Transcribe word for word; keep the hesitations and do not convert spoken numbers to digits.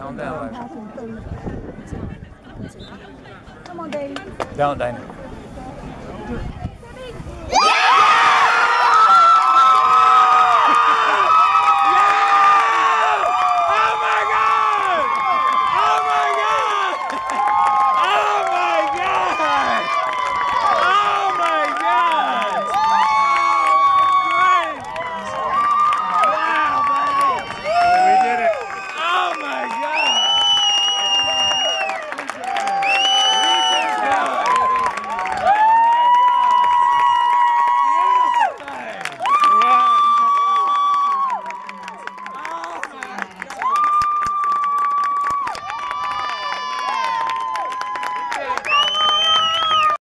Calm down, baby. Have some food. Come on, Dave. Don't, Dana.